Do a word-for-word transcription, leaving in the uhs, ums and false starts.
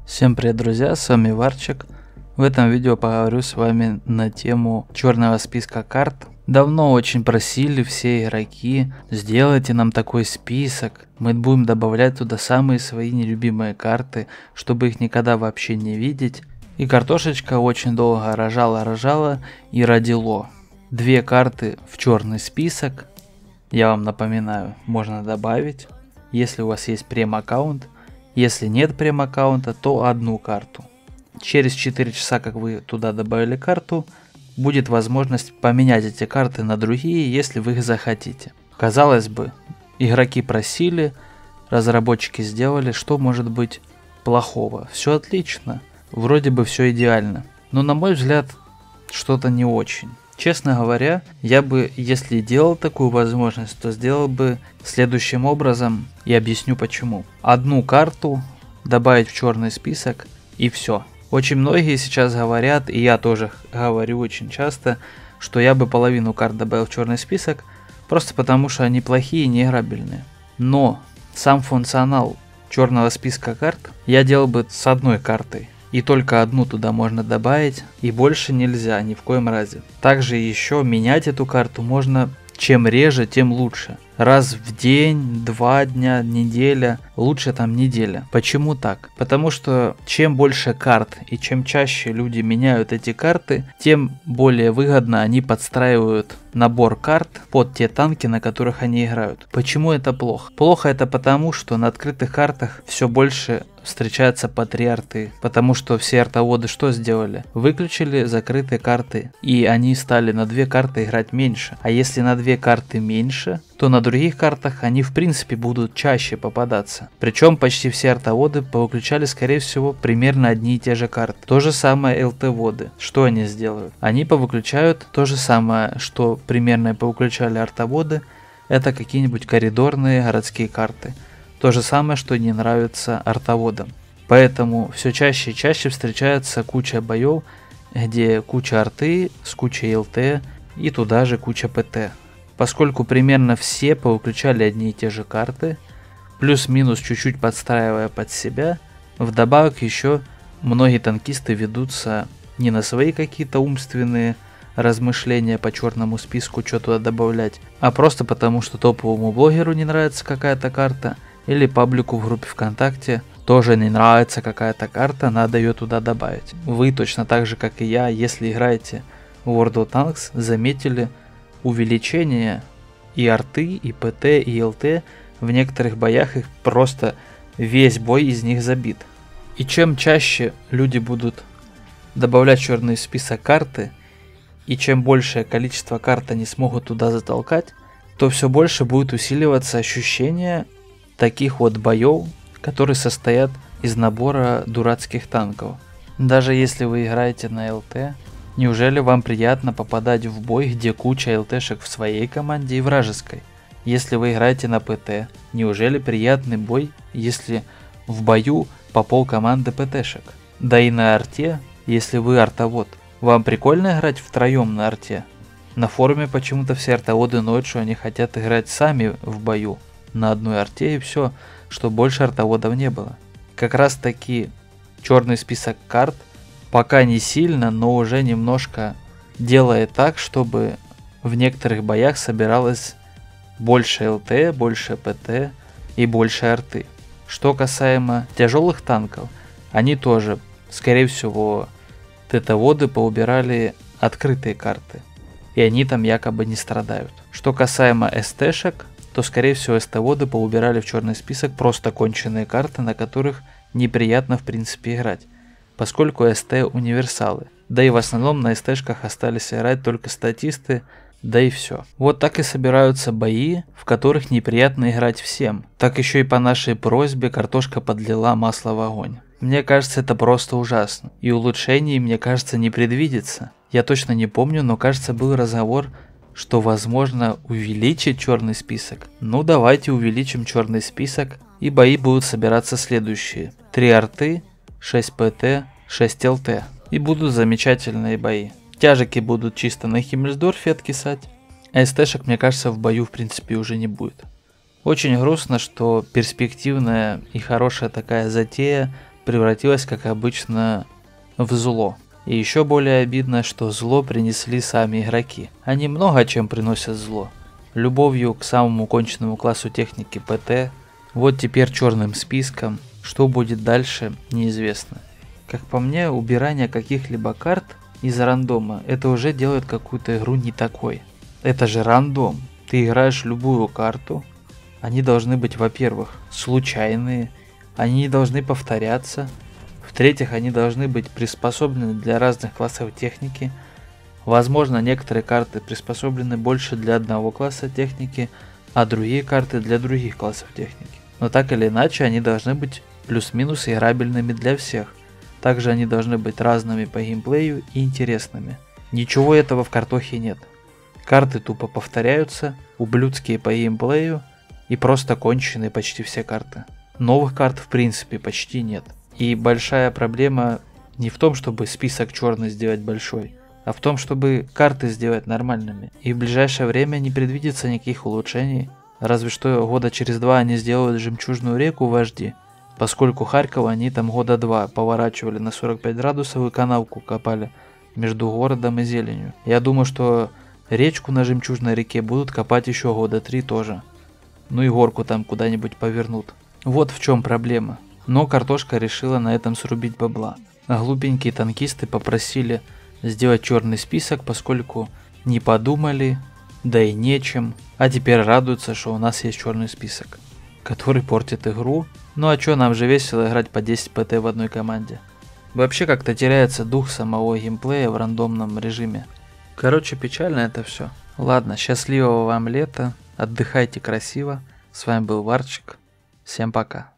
Всем привет, друзья, с вами Варчик. В этом видео поговорю с вами на тему черного списка карт. Давно очень просили все игроки, сделайте нам такой список, мы будем добавлять туда самые свои нелюбимые карты, чтобы их никогда вообще не видеть. И картошечка очень долго рожала-рожала и родило. Две карты в черный список, я вам напоминаю, можно добавить, если у вас есть прем-аккаунт. Если нет прем-аккаунта, то одну карту. Через четыре часа, как вы туда добавили карту, будет возможность поменять эти карты на другие, если вы их захотите. Казалось бы, игроки просили, разработчики сделали, что может быть плохого? Все отлично, вроде бы все идеально. Но на мой взгляд, что-то не очень. Честно говоря, я бы, если делал такую возможность, то сделал бы следующим образом и объясню почему. Одну карту добавить в черный список и все. Очень многие сейчас говорят, и я тоже говорю очень часто, что я бы половину карт добавил в черный список, просто потому что они плохие и неиграбельные. Но сам функционал черного списка карт я делал бы с одной картой. И только одну туда можно добавить, и больше нельзя ни в коем разе. Также еще менять эту карту можно чем реже, тем лучше. Раз в день, два дня, неделя, лучше там неделя. Почему так? Потому что чем больше карт и чем чаще люди меняют эти карты, тем более выгодно они подстраивают набор карт под те танки, на которых они играют. Почему это плохо? Плохо это потому, что на открытых картах все больше встречаются по три арты, потому что все артоводы что сделали? Выключили закрытые карты, и они стали на две карты играть меньше. А если на две карты меньше, то на других картах они в принципе будут чаще попадаться. Причем почти все артоводы повыключали, скорее всего, примерно одни и те же карты. То же самое ЛТ-воды. Что они сделают? Они повыключают то же самое, что примерно повыключали артоводы. Это какие-нибудь коридорные городские карты. То же самое, что не нравится артоводам. Поэтому все чаще и чаще встречается куча боев, где куча арты с кучей ЛТ и туда же куча ПТ. Поскольку примерно все повыключали одни и те же карты, плюс-минус чуть-чуть подстраивая под себя, вдобавок еще многие танкисты ведутся не на свои какие-то умственные размышления по черному списку, что туда добавлять, а просто потому, что топовому блогеру не нравится какая-то карта, или паблику в группе ВКонтакте тоже не нравится какая-то карта, надо ее туда добавить. Вы точно так же, как и я, если играете в World of Tanks, заметили увеличение и арты, и ПТ, и ЛТ. В некоторых боях их просто весь бой из них забит. И чем чаще люди будут добавлять в черный список карты, и чем большее количество карт они смогут туда затолкать, то все больше будет усиливаться ощущение таких вот боев, которые состоят из набора дурацких танков. Даже если вы играете на ЛТ, неужели вам приятно попадать в бой, где куча ЛТшек в своей команде и вражеской? Если вы играете на ПТ, неужели приятный бой, если в бою по пол команды ПТшек? Да и на арте, если вы артовод, вам прикольно играть втроем на арте? На форуме почему-то все артоводы ноют, что они хотят играть сами в бою на одной арте и все, что больше артоводов не было. Как раз таки черный список карт пока не сильно, но уже немножко делает так, чтобы в некоторых боях собиралось больше ЛТ, больше ПТ и больше арты. Что касаемо тяжелых танков, они тоже, скорее всего, ТТ-воды поубирали открытые карты, и они там якобы не страдают. Что касаемо СТшек, то скорее всего СТ-воды поубирали в черный список просто конченые карты, на которых неприятно в принципе играть, поскольку СТ универсалы. Да и в основном на СТшках остались играть только статисты, да и все. Вот так и собираются бои, в которых неприятно играть всем. Так еще и по нашей просьбе картошка подлила масло в огонь. Мне кажется, это просто ужасно. И улучшений, мне кажется, не предвидится. Я точно не помню, но кажется, был разговор, что возможно увеличить черный список. Ну давайте увеличим черный список, и бои будут собираться следующие. три арты, шесть ПТ, шесть ЛТ. И будут замечательные бои. Тяжики будут чисто на Химмельсдорфе откисать, а СТшек, мне кажется, в бою в принципе уже не будет. Очень грустно, что перспективная и хорошая такая затея превратилось, как обычно, в зло. И еще более обидно, что зло принесли сами игроки. Они много чем приносят зло. Любовью к самому конченному классу техники ПТ, вот теперь черным списком. Что будет дальше, неизвестно. Как по мне, убирание каких-либо карт из рандома, это уже делает какую-то игру не такой. Это же рандом. Ты играешь любую карту. Они должны быть, во-первых, случайные. Они не должны повторяться. В-третьих, они должны быть приспособлены для разных классов техники. Возможно, некоторые карты приспособлены больше для одного класса техники, а другие карты для других классов техники. Но так или иначе, они должны быть плюс-минус играбельными для всех. Также они должны быть разными по геймплею и интересными. Ничего этого в картохе нет. Карты тупо повторяются, ублюдские по геймплею и просто конченые почти все карты. Новых карт в принципе почти нет. И большая проблема не в том, чтобы список черный сделать большой, а в том, чтобы карты сделать нормальными. И в ближайшее время не предвидится никаких улучшений. Разве что года через два они сделают жемчужную реку в эйч ди. Поскольку Харьков они там года два поворачивали на сорок пять градусов и канавку копали между городом и зеленью. Я думаю, что речку на жемчужной реке будут копать еще года три тоже. Ну и горку там куда-нибудь повернут. Вот в чем проблема. Но картошка решила на этом срубить бабла. А глупенькие танкисты попросили сделать черный список, поскольку не подумали, да и нечем. А теперь радуются, что у нас есть черный список, который портит игру. Ну а чё, нам же весело играть по десять пэ тэ в одной команде. Вообще как-то теряется дух самого геймплея в рандомном режиме. Короче, печально это все. Ладно, счастливого вам лета, отдыхайте красиво. С вами был Варчик. Всем пока.